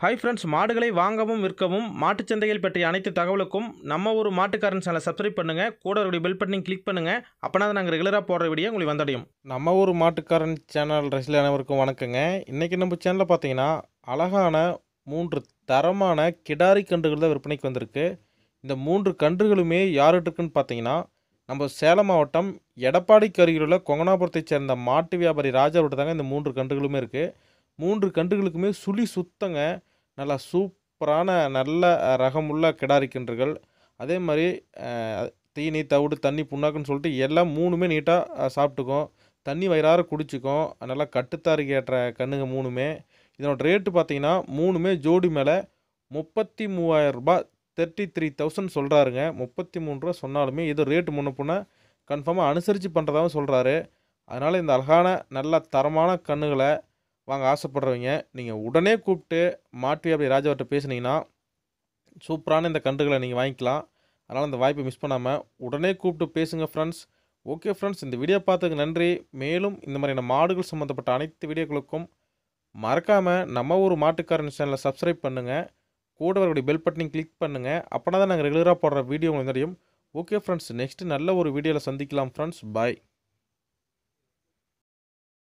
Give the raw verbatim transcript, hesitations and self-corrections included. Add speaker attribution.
Speaker 1: Hi friends, மாடுகளை வாங்கவும் விற்கவும் மாட்டுச் சந்தைகள் பற்றிய அனைத்து தகவலுக்கும் நம்ம ஒரு மாட்டுக்காரன் சேனலை சப்ஸ்கிரைப் பண்ணுங்கள். கூட ஒரு பெல் பட்டனையும் கிளிக் பண்ணுங்கள். அப்போனா தான் நாங்கள் ரெகுலராக போடுற வீடியோ உங்களுக்கு வந்தடையும். நம்ம ஒரு மாட்டுக்காரன் சேனல் ரசிகர்கள் அனைவருக்கும் வணக்கங்க. இன்றைக்கி நம்ம சேனலில் பார்த்தீங்கன்னா அழகான மூன்று தரமான கிடாரி கன்றுகள் தான் விற்பனைக்கு வந்திருக்கு. இந்த மூன்று கன்றுகளுமே யார்கிட்ட இருக்குன்னு பார்த்தீங்கன்னா நம்ம சேலம் மாவட்டம் எடப்பாடிக்கு அருகில் உள்ள கொங்கனாபுரத்தை சேர்ந்த மாட்டு வியாபாரி ராஜாவிட்ட தாங்க இந்த மூன்று கன்றுகளுமே இருக்குது. மூன்று கன்றுகளுக்குமே சுழி சுத்தங்க, நல்லா சூப்பரான நல்ல ரகமுள்ள கிடாரி கன்றுகள். அதே மாதிரி தீனி தவிடு தண்ணி புண்ணாக்குன்னு சொல்லிட்டு எல்லாம் மூணுமே நீட்டாக சாப்பிட்டுக்கும், தண்ணி வயிறார குடிச்சிக்கும். நல்லா கட்டுத்தாரிக்கு ஏற்ற கண்ணுங்க மூணுமே. இதனோட ரேட்டு பார்த்தீங்கன்னா மூணுமே ஜோடி மேலே முப்பத்தி மூவாயிரம் ரூபாய் தேர்ட்டி த்ரீ தௌசண்ட் சொல்கிறாருங்க. முப்பத்தி மூணு ரூபா சொன்னாலுமே இது ரேட்டு முன்ன பின்ன கன்ஃபார்மாக அனுசரித்து பண்ணுறதாகவும் சொல்கிறாரு. அதனால் இந்த அழகான நல்ல தரமான கன்றுகளை வாங்க ஆசைப்படுறவங்க நீங்கள் உடனே கூப்பிட்டு மாட்டு வியாபாரி ராஜாவர்கிட்ட பேசுனீங்கன்னா சூப்பரான இந்த கன்றுகளை நீங்கள் வாங்கிக்கலாம். அதனால் அந்த வாய்ப்பை மிஸ் பண்ணாமல் உடனே கூப்பிட்டு பேசுங்க ஃப்ரெண்ட்ஸ். ஓகே ஃப்ரெண்ட்ஸ், இந்த வீடியோ பார்த்ததுக்கு நன்றி. மேலும் இந்த மாதிரியான மாடுகள் சம்மந்தப்பட்ட அனைத்து வீடியோக்களுக்கும் மறக்காமல் நம்ம ஒரு மாட்டுக்காரன் சேனலை சப்ஸ்கிரைப் பண்ணுங்கள். கூட வரக்கூடிய பெல் பட்டனையும் கிளிக் பண்ணுங்கள். அப்போனா தான் நாங்கள் ரெகுலராக போடுற வீடியோ உங்களுக்கு தெரியும். ஓகே ஃப்ரெண்ட்ஸ், நெக்ஸ்ட்டு நல்ல ஒரு வீடியோவில் சந்திக்கலாம் ஃப்ரெண்ட்ஸ். பாய்.